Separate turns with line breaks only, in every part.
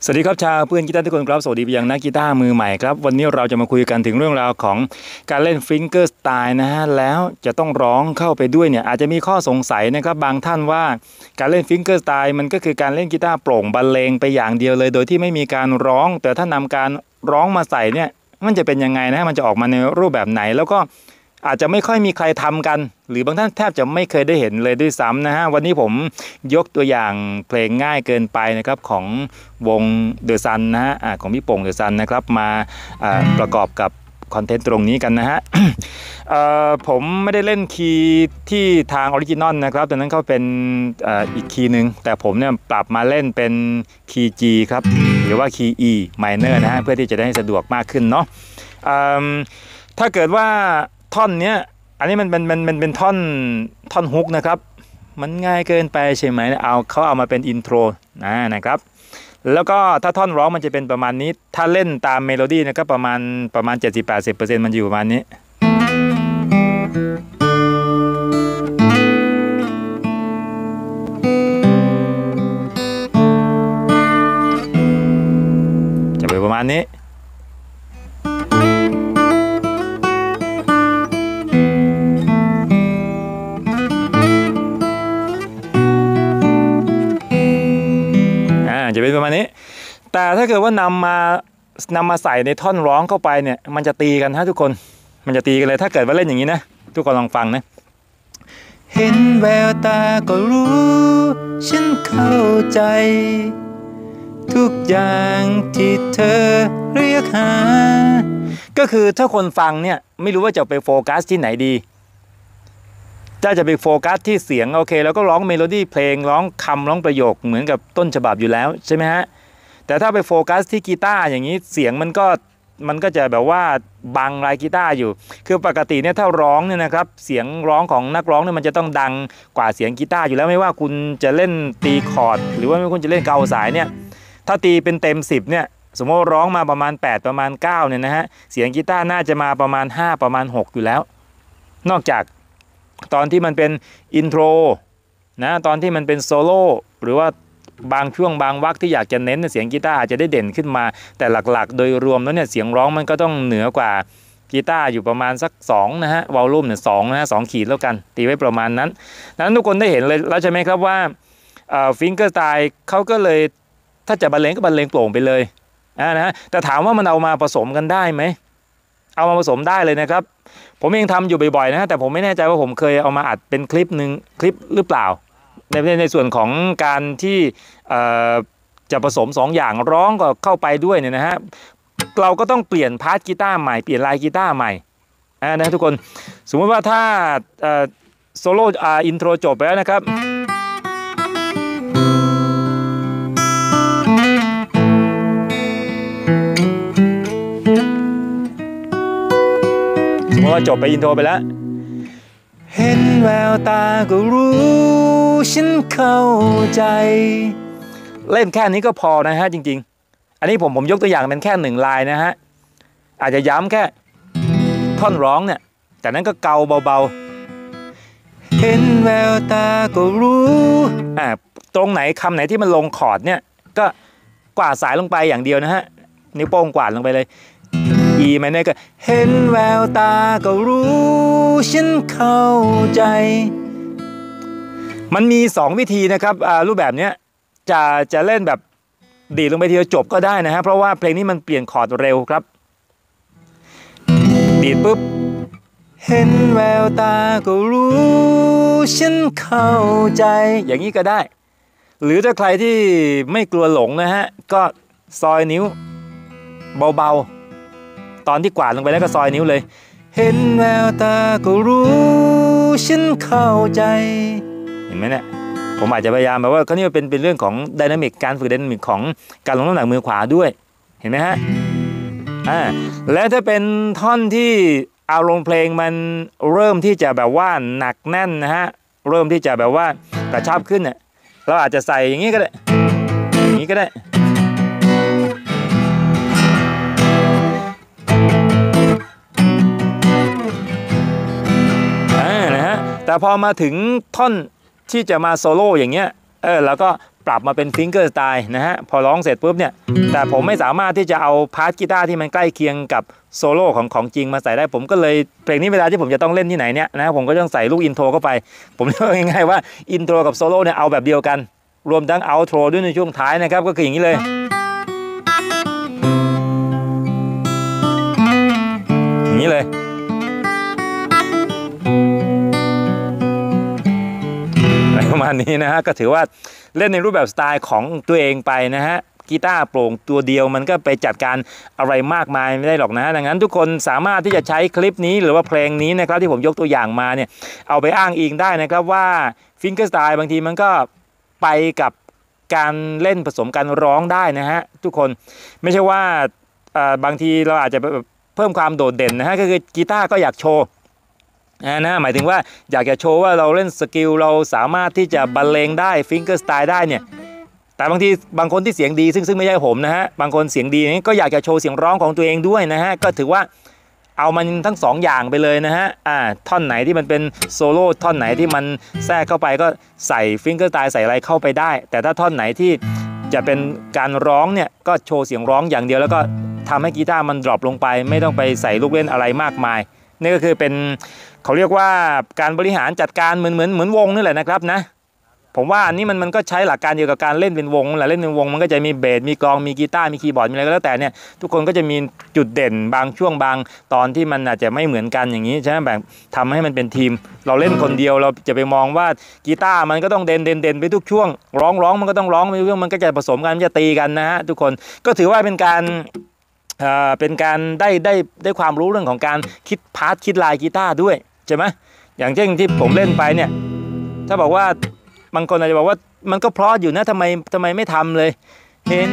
สวัสดีครับชาวเพื่อนกีตาร์ทุกคนครับสวัสดีไปยังนักกีตาร์มือใหม่ครับวันนี้เราจะมาคุยกันถึงเรื่องราวของการเล่นฟิงเกอร์สไตล์นะฮะแล้วจะต้องร้องเข้าไปด้วยเนี่ยอาจจะมีข้อสงสัยนะครับบางท่านว่าการเล่นฟิงเกอร์สไตล์มันก็คือการเล่นกีตาร์โปร่งบรรเลงไปอย่างเดียวเลยโดยที่ไม่มีการร้องแต่ถ้านำการร้องมาใส่เนี่ยมันจะเป็นยังไงนะมันจะออกมาในรูปแบบไหนแล้วก็อาจจะไม่ค่อยมีใครทำกันหรือบางท่านแทบจะไม่เคยได้เห็นเลยด้วยซ้ำนะฮะวันนี้ผมยกตัวอย่างเพลงง่ายเกินไปนะครับของวงเดอะซันนะฮะของพี่โป่งเดอะซันนะครับมาประกอบกับคอนเทนต์ตรงนี้กันนะฮะ ผมไม่ได้เล่นคีย์ที่ทางออริจินอลนะครับตอนนั้นเขาเป็นอีกคีย์หนึ่งแต่ผมเนี่ยปรับมาเล่นเป็นคีย์ G ครับหรือว่าคีย์ E minor นะฮะเพื่อที่จะได้สะดวกมากขึ้นเนาะถ้าเกิดว่าท่อนเนี้ยอันนี้มันเป็นท่อนฮุกนะครับมันง่ายเกินไปใช่ไหมเขาเอามาเป็นอินโทรนะครับแล้วก็ถ้าท่อนร้องมันจะเป็นประมาณนี้ถ้าเล่นตามเมโลดี้นะครับประมาณ 70-80% มันอยู่ประมาณนี้จะเป็นประมาณนี้จะเป็นประมาณนี้แต่ถ้าเกิดว่านำมาใส่ในท่อนร้องเข้าไปเนี่ยมันจะตีกันฮะทุกคนมันจะตีกันเลยถ้าเกิดว่าเล่นอย่างนี้นะทุกคนลองฟังนะเห็นแววตาก็รู้ฉันเข้าใจทุกอย่างที่เธอเรียกหาก็คือถ้าคนฟังเนี่ยไม่รู้ว่าจะไปโฟกัสที่ไหนดีจะไปโฟกัสที่เสียงโอเคแล้วก็ร้องเมโลดี้เพลงร้องคำร้องประโยคเหมือนกับต้นฉบับอยู่แล้วใช่ไหมฮะแต่ถ้าไปโฟกัสที่กีตาร์อย่างนี้เสียงมันก็จะแบบว่าบังลายกีตาร์อยู่คือปกติเนี่ยถ้าร้องเนี่ยนะครับเสียงร้องของนักร้องเนี่ยมันจะต้องดังกว่าเสียงกีตาร์อยู่แล้วไม่ว่าคุณจะเล่นตีคอร์ดหรือว่าไม่ว่าคุณจะเล่นเกาสายเนี่ยถ้าตีเป็นเต็ม10เนี่ยสมมติร้องมาประมาณ8ประมาณ9เนี่ยนะฮะเสียงกีตาร์น่าจะมาประมาณ5ประมาณ6อยู่แล้วนอกจากตอนที่มันเป็นอินโทรนะตอนที่มันเป็นโซโล่หรือว่าบางช่วงบางวรรคที่อยากจะเน้นเสียงกีตาร์อาจจะได้เด่นขึ้นมาแต่หลักๆโดยรวมแล้วเนี่ยเสียงร้องมันก็ต้องเหนือกว่ากีตาร์อยู่ประมาณสัก2นะฮะวอลลุ่มเนี่ย2นะฮะ2ขีดแล้วกันตีไว้ประมาณนั้นทุกคนได้เห็นเลยแล้วใช่ไหมครับว่าฟิงเกอร์สไตล์เขาก็เลยถ้าจะบรรเลงก็บรรเลงโปร่งไปเลยนะฮะแต่ถามว่ามันเอามาผสมกันได้ไหมเอามาผสมได้เลยนะครับผมเองทำอยู่บ่อยๆนะแต่ผมไม่แน่ใจว่าผมเคยเอามาอัดเป็นคลิปหรือเปล่าในส่วนของการที่จะผสม2อย่างร้องก็เข้าไปด้วยเนี่ยนะฮะเราก็ต้องเปลี่ยนพาร์ทกีตาร์ใหม่เปลี่ยนลายกีตาร์ใหม่นะทุกคนสมมติว่าถ้าโซโล่อินโทรจบไปแล้วนะครับว่าจบไปอินโทรไปแล้วเห็นแววตาก็รู้ฉันเข้าใจเล่นแค่นี้ก็พอนะฮะจริงๆอันนี้ผมยกตัวอย่างเป็นแค่1ลายนะฮะอาจจะย้ำแค่ท่อนร้องเนี่ยจากนั้นก็เกาเบาๆเห็นแววตาก็รู้ตรงไหนคำไหนที่มันลงคอร์ดเนี่ยก็กวาดสายลงไปอย่างเดียวนะฮะนิ้วโป้งกวาดลงไปเลยอีมันเนี่ยก็เห็นแววตาก็รู้ฉันเข้าใจมันมี2วิธีนะครับรูปแบบนี้จะเล่นแบบดีดลงไปทีเดียวจบก็ได้นะฮะเพราะว่าเพลงนี้มันเปลี่ยนคอร์ดเร็วครับดีดปุ๊บเห็นแววตาก็รู้ฉันเข้าใจอย่างนี้ก็ได้หรือถ้าใครที่ไม่กลัวหลงนะฮะก็ซอยนิ้วเบาๆตอนที่กวาดลงไปแล้วก็ซอยนิ้วเลยเห็นแววตาก็รู้ฉันเข้าใจเห็นไหมเนี่ยผมอาจจะพยายามแบบว่าก็นี่เป็นเรื่องของไดนามิกการฝึกไดนามิกของการลงน้ำหนักมือขวาด้วยเห็นไหมฮะและถ้าเป็นท่อนที่อารมณ์เพลงมันเริ่มที่จะแบบว่าหนักแน่นนะฮะเริ่มที่จะแบบว่ากระชับขึ้นเนี่ยเราอาจจะใส่อย่างนี้ก็ได้อย่างนี้ก็ได้แต่พอมาถึงท่อนที่จะมาโซโล่อย่างเงี้ยแล้วก็ปรับมาเป็นฟิงเกอร์สไตล์นะฮะพอร้องเสร็จปุ๊บเนี่ยแต่ผมไม่สามารถที่จะเอาพาร์ทกีตาร์ที่มันใกล้เคียงกับโซโล่ของจริงมาใส่ได้ผมก็เลยเพลงนี้เวลาที่ผมจะต้องเล่นที่ไหนเนี่ยนะผมก็ต้องใส่ลูกอินโทรเข้าไปผมเรียกง่ายๆว่าอินโทรกับโซโล่เนี่ยเอาแบบเดียวกันรวมทั้งเอาโทรด้วยในช่วงท้ายนะครับก็คืออย่างนี้เลยอย่างนี้เลยประมาณนี้นะฮะก็ถือว่าเล่นในรูปแบบสไตล์ของตัวเองไปนะฮะกีตาร์โปร่งตัวเดียวมันก็ไปจัดการอะไรมากมายไม่ได้หรอกนะดังนั้นทุกคนสามารถที่จะใช้คลิปนี้หรือว่าเพลงนี้นะครับที่ผมยกตัวอย่างมาเนี่ยเอาไปอ้างอิงได้นะครับว่าฟิงเกอร์สไตล์บางทีมันก็ไปกับการเล่นผสมกันร้องได้นะฮะทุกคนไม่ใช่ว่าบางทีเราอาจจะเพิ่มความโดดเด่นนะฮะก็คือกีตาร์ก็อยากโชว์นะหมายถึงว่าอยากจะโชว์ว่าเราเล่นสกิลเราสามารถที่จะบรรเลงได้ฟิงเกอร์สไตล์ได้เนี่ยแต่บางทีบางคนที่เสียงดีซึ่งไม่ใช่ผมนะฮะบางคนเสียงดีนี่ก็อยากจะโชว์เสียงร้องของตัวเองด้วยนะฮะก็ถือว่าเอามันทั้งสองอย่างไปเลยนะฮะท่อนไหนที่มันเป็นโซโล่ท่อนไหนที่มันแทรกเข้าไปก็ใส่ฟิงเกอร์สไตล์ใส่อะไรเข้าไปได้แต่ถ้าท่อนไหนที่จะเป็นการร้องเนี่ยก็โชว์เสียงร้องอย่างเดียวแล้วก็ทำให้กีตาร์มันดรอปลงไปไม่ต้องไปใส่ลูกเล่นอะไรมากมายนี่ก็คือเป็นเขาเรียกว่าการบริหารจัดการเหมือนวงนี่แหละนะครับนะผมว่าอันนี้มันก็ใช้หลักการเดียวกับการเล่นเป็นวงแหละเล่นเป็นวงมันก็จะมีเบสมีกลองมีกีตาร์มีคีย์บอร์ดมีอะไรก็แล้วแต่เนี่ยทุกคนก็จะมีจุดเด่นบางช่วงบางตอนที่มันอาจจะไม่เหมือนกันอย่างนี้ใช่ไหมแบบทำให้มันเป็นทีมเราเล่นคนเดียวเราจะไปมองว่ากีตาร์มันก็ต้องเด่นไปทุกช่วงร้องมันก็ต้องร้องไปทุกช่วงมันก็จะผสมกันจะตีกันนะฮะทุกคนก็ถือว่าเป็นการได้ความรู้เรื่องของการคิดพาร์ทคิดลายกีตาร์ด้วยใช่ไหมอย่างเช่นที่ผมเล่นไปเนี่ยถ้าบอกว่าบางคนอาจจะบอกว่ามันก็เพราะอยู่นะทำไมไม่ทำเลยเห็น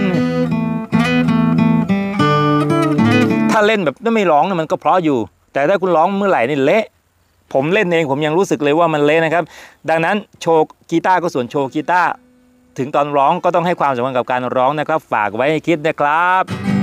ถ้าเล่นแบบไม่ร้องเนี่ยมันก็เพราะอยู่แต่ถ้าคุณร้องเมื่อไหร่นี่เละผมเล่นเองผมยังรู้สึกเลยว่ามันเละนะครับดังนั้นโชว์กีตาร์ก็ส่วนโชว์กีตาร์ถึงตอนร้องก็ต้องให้ความสำคัญกับการร้องนะครับฝากไว้ให้คิดนะครับ